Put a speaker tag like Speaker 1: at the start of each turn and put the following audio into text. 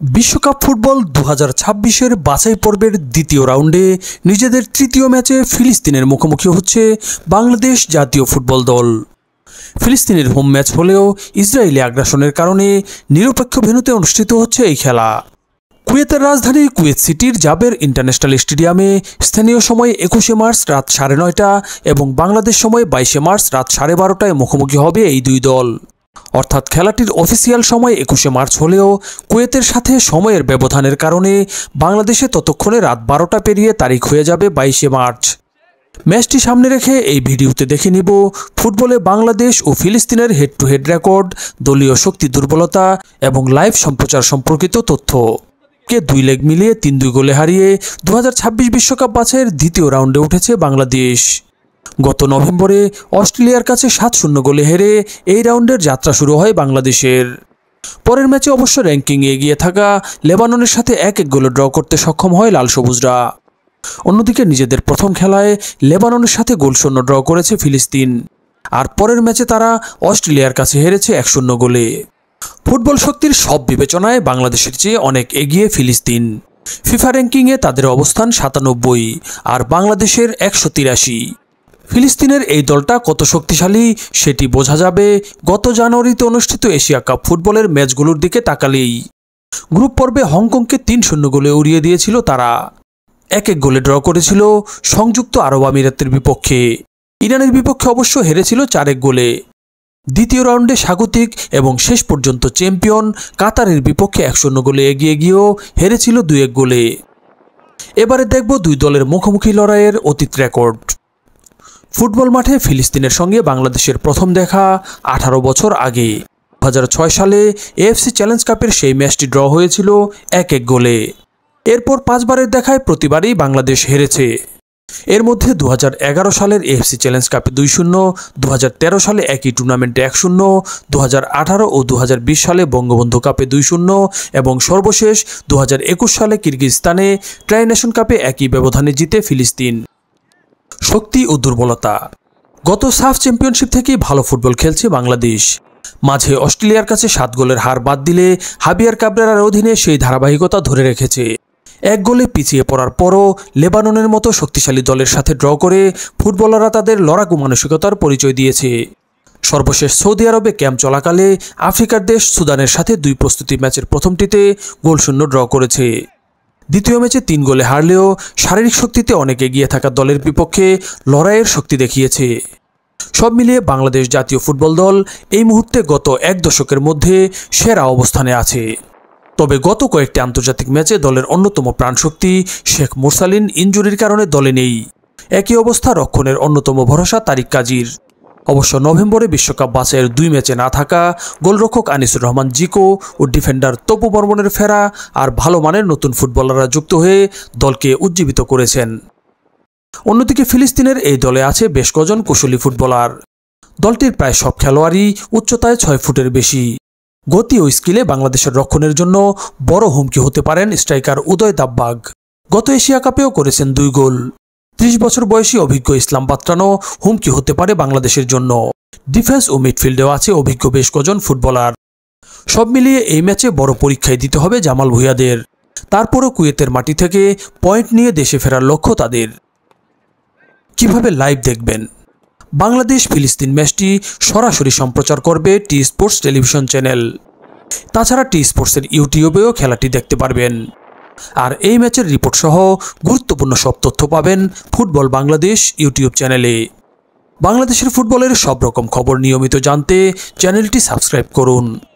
Speaker 1: বিশ্বকাপ ফুটবল 2026-এর বাছাই পর্বের দ্বিতীয় রাউন্ডে নিজেদের তৃতীয় ম্যাচে ফিলিস্তিনের মুখোমুখি হচ্ছে বাংলাদেশ জাতীয় ফুটবল দল। ফিলিস্তিনের হোম ম্যাচ হলেও ইসরায়েলি আগ্রাসনের কারণে নিরপেক্ষ ভেন্যুতে অনুষ্ঠিত হচ্ছে এই খেলা। কুয়েতের রাজধানী কুয়েত সিটির জাবের ইন্টারন্যাশনাল স্টেডিয়ামে স্থানীয় সময় 21শে মার্চ রাত 9:30 এবং বাংলাদেশ সময় 22শে মার্চ রাত 12:30টায় মুখোমুখি হবে এই দুই দল। অর্থাৎ খেলাটির অফিসিয়াল সময় 21শে মার্চ হলেও কুয়েতের সাথে সময়ের ব্যবধানের কারণে বাংলাদেশে ততক্ষণে রাত 12টা পেরিয়ে তারিখ হয়ে যাবে 22শে মার্চ। ম্যাচটি সামনে রেখে এই ভিডিওতে দেখে নিব ফুটবলে বাংলাদেশ ও ফিলিস্তিনের হেড টু হেড রেকর্ড, দলীয় শক্তি দুর্বলতা এবং লাইভ সম্প্রচার সম্পর্কিত তথ্য। দুই লেগ মিলিয়ে 3-2 গোলে হারিয়ে 2026 বিশ্বকাপ বাছাইয়ের দ্বিতীয় রাউন্ডে উঠেছে বাংলাদেশ। গত নভেম্বরে অস্ট্রেলিয়ার কাছে 7-0 গোলে হেরে এই রাউন্ডের যাত্রা শুরু হয় বাংলাদেশের। পরের ম্যাচে অবশ্য র্যাঙ্কিংয়ে এগিয়ে থাকা লেবাননের সাথে 1-1 গোলে ড্র করতে সক্ষম হয় লাল সবুজরা। অন্যদিকে নিজেদের প্রথম খেলায় লেবাননের সাথে গোলশূন্য ড্র করেছে ফিলিস্তিন, আর পরের ম্যাচে তারা অস্ট্রেলিয়ার কাছে হেরেছে 1-0 গোলে। ফুটবল শক্তির সব বিবেচনায় বাংলাদেশের চেয়ে অনেক এগিয়ে ফিলিস্তিন। ফিফা র্যাঙ্কিংয়ে তাদের অবস্থান 97 আর বাংলাদেশের 183। ফিলিস্তিনের এই দলটা কত শক্তিশালী সেটি বোঝা যাবে গত জানুয়ারিতে অনুষ্ঠিত এশিয়া কাপ ফুটবলের ম্যাচগুলোর দিকে তাকালেই। গ্রুপ পর্বে হংকংকে 3-0 গোলে উড়িয়ে দিয়েছিল তারা। 1-1 গোলে ড্র করেছিল সংযুক্ত আরব আমিরাতের বিপক্ষে। ইরানের বিপক্ষে অবশ্য হেরেছিল 4-1 গোলে। দ্বিতীয় রাউন্ডে স্বাগতিক এবং শেষ পর্যন্ত চ্যাম্পিয়ন কাতারের বিপক্ষে 1-0 গোলে এগিয়ে গিয়েও হেরেছিল 2-1 গোলে। এবারে দেখব দুই দলের মুখোমুখি লড়াইয়ের অতীত রেকর্ড। ফুটবল মাঠে ফিলিস্তিনের সঙ্গে বাংলাদেশের প্রথম দেখা 18 বছর আগে 2006 সালে এএফসি চ্যালেঞ্জ কাপের সেই ম্যাচটি ড্র হয়েছিল 1-1 গোলে। এরপর 5 বারের দেখায় প্রতিবারই বাংলাদেশ হেরেছে। এর মধ্যে 2011 সালের এএফসি চ্যালেঞ্জ কাপে 2-0, 2013 সালে একই টুর্নামেন্টে 1-0, 2018 ও 2020 সালে বঙ্গবন্ধু কাপে 2-0 এবং সর্বশেষ 2021 সালে কিরগিজস্তানে ট্রাই নেশন কাপে একই ব্যবধানে জিতে ফিলিস্তিন। শক্তি ও দুর্বলতা। গত সাফ চ্যাম্পিয়নশিপ থেকেই ভালো ফুটবল খেলছে বাংলাদেশ। মাঝে অস্ট্রেলিয়ার কাছে 7 গোলের হার বাদ দিলে হাবিয়ার কাবরেরার অধীনে সেই ধারাবাহিকতা ধরে রেখেছে। 1 গোলে পিছিয়ে পড়ার পরও লেবাননের মতো শক্তিশালী দলের সাথে ড্র করে ফুটবলাররা তাদের লড়াকু মানসিকতার পরিচয় দিয়েছে। সর্বশেষ সৌদি আরবে ক্যাম্প চলাকালে আফ্রিকার দেশ সুদানের সাথে 2 প্রস্তুতি ম্যাচের প্রথমটিতে গোলশূন্য ড্র করেছে। দ্বিতীয় ম্যাচে 3 গোলে হারলেও শারীরিক শক্তিতে অনেক এগিয়ে থাকা দলের বিপক্ষে লড়াইয়ের শক্তি দেখিয়েছে। সব মিলিয়ে বাংলাদেশ জাতীয় ফুটবল দল এই মুহূর্তে গত 1 দশকের মধ্যে সেরা অবস্থানে আছে। তবে গত কয়েকটি আন্তর্জাতিক ম্যাচে দলের অন্যতম প্রাণশক্তি শেখ মুরসালিন ইনজুরির কারণে দলে নেই। একই অবস্থা রক্ষণের অন্যতম ভরসা তারিক কাজীর। অবশ্য নভেম্বরে বিশ্বকাপ বাছাইয়ের 2 ম্যাচে না থাকা গোলরক্ষক আনিসুর রহমান জিকো ও ডিফেন্ডার তপু বর্মনের ফেরা আর ভালো মানের নতুন ফুটবলাররা যুক্ত হয়ে দলকে উজ্জীবিত করেছেন। অন্যদিকে ফিলিস্তিনের এই দলে আছে বেশ কজন কুশলী ফুটবলার। দলটির প্রায় সব খেলোয়াড়ই উচ্চতায় 6 ফুটের বেশি। গতি ও স্কিলে বাংলাদেশের রক্ষণের জন্য বড় হুমকি হতে পারেন স্ট্রাইকার উদয় দাব্বাগ। গত এশিয়া কাপেও করেছেন 2 গোল। 30 বছর বয়সী অভিজ্ঞ ইসলাম বাত্রানো হুমকি হতে পারে বাংলাদেশের জন্য। ডিফেন্স ও মিডফিল্ডেও আছে অভিজ্ঞ বেশ কজন ফুটবলার। সব মিলিয়ে এই ম্যাচে বড় পরীক্ষায় দিতে হবে জামাল ভুঁইয়াদের। তারপরও কুয়েতের মাটি থেকে পয়েন্ট নিয়ে দেশে ফেরার লক্ষ্য তাদের। কিভাবে লাইভ দেখবেন? বাংলাদেশ ফিলিস্তিন ম্যাচটি সরাসরি সম্প্রচার করবে টি স্পোর্টস টেলিভিশন চ্যানেল। তাছাড়া টি স্পোর্টসের ইউটিউবেও খেলাটি দেখতে পারবেন। আর এই ম্যাচের রিপোর্ট সহ গুরুত্বপূর্ণ সব তথ্য পাবেন ফুটবল বাংলাদেশ ইউটিউব চ্যানেলে। বাংলাদেশের ফুটবলের সব রকম খবর নিয়মিত জানতে চ্যানেলটি সাবস্ক্রাইব করুন।